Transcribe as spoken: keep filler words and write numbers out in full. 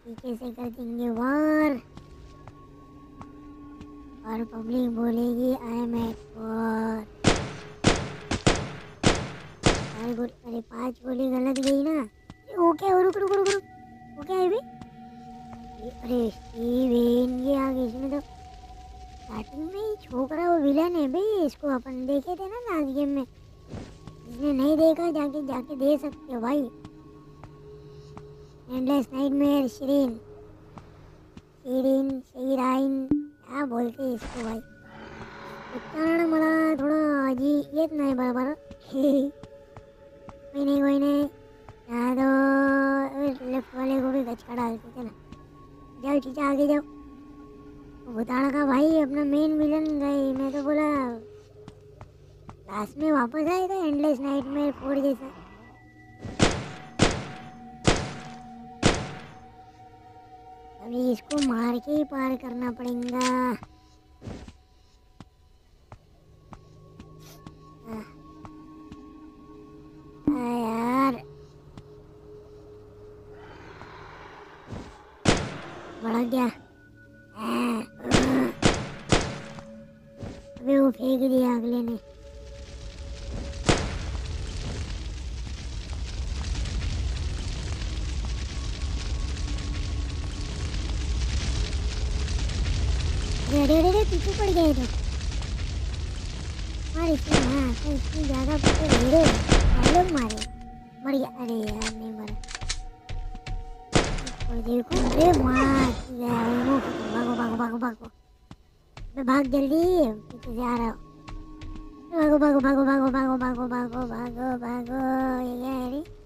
पीछे से कर देंगे वार और पब्लिक बोलेगी I am at war. Very good. अरे पांच गोली गलत गई ना। अरे वो क्या, रुक रुक रुक रुक, वो क्या है बे? ये- अरे स्टीवन ये आ गई इसमें तो। स्टार्टिंग में ही छोकरा वो विलन है बे, इसको अपन देखे थे ना लास्ट गेम में। जिसने नहीं देखा जाके जाके दे सकते हो भाई। एंडलेस नाइटमेयर शिरीन शिरीन शिराइन क्या बोलते हैं इसको भाई, उच्चारण मला थोड़ा अजीब येत नाही बरोबर। कोई नहीं कोई नहीं, यहाँ तो लेफ्ट वाले को भी गचका डालते थे ना। जाओ चीचा आगे जाओ। भुताड़ा का भाई अपना मेन विलन गई, मैं तो बोला लास्ट में वापस आएगा एंडलेस नाइटमेयर फोर जैसा। अभी इसको मार के ही पार करना पड़ेगा। आ, आ यार बड़ा क्या। आ, आ, अबे वो फेंक दिया अगले ने। अरे अरे अरे पीछे पड़ गए तो मार इसमें। हाँ तो इसकी ज़्यादा पकड़ हीरो डायलॉग मारे मर गया। अरे यार नहीं मरा। और देखो अरे मार गया वो। भागो भागो भागो भागो, मैं भाग जल्दी पीछे से आ रहा हूँ। भागो भागो भागो भागो भागो भागो भागो भागो भागो। ये क्या है रे?